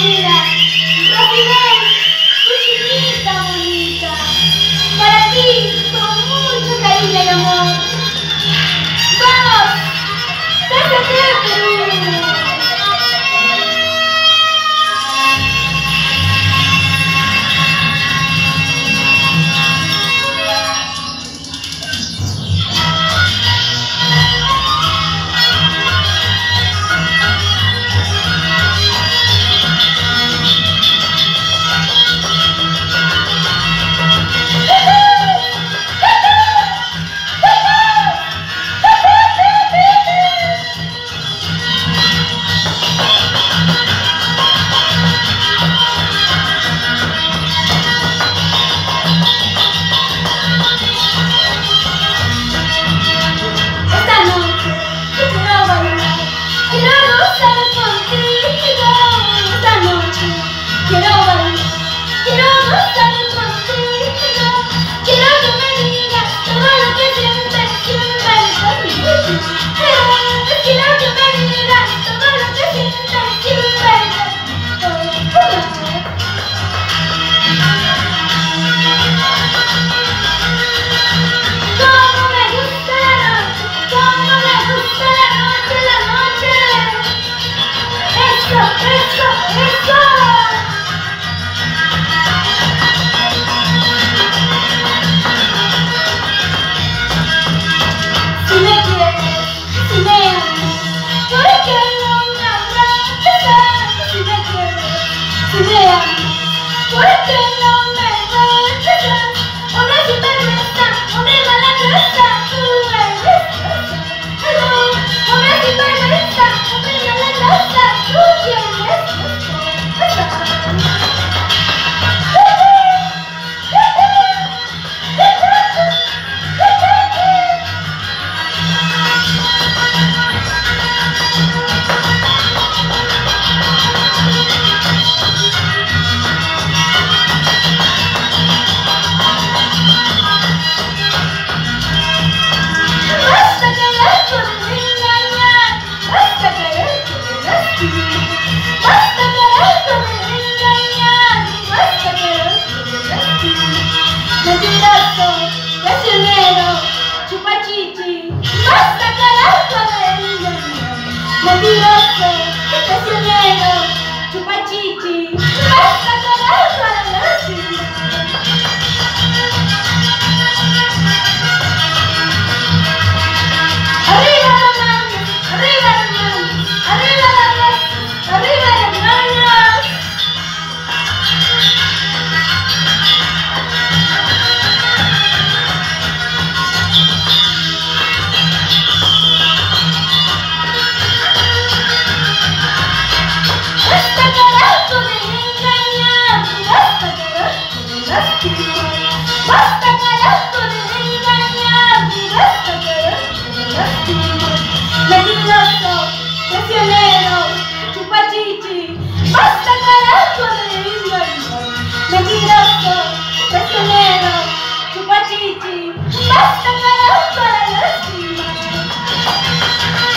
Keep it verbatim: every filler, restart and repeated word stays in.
mira, Rosibel, tu chiquita bonita, para ti con mucho cariño y amor. ¡Vamos! ¡Cásate, Perú! Mentiroso, estacionero, chupachichi, basta carajo a la velocidad. Arriba las manos, arriba las manos, arriba las manos, arriba las manos. Basta carajo de engañar, basta carajo de lastimar, basta carajo de engañar, basta carajo de lastimar. Mentiroso, traicionero, chupachichi, basta carajo de engañar. Mentiroso, traicionero, chupachichi, basta carajo de lastimar.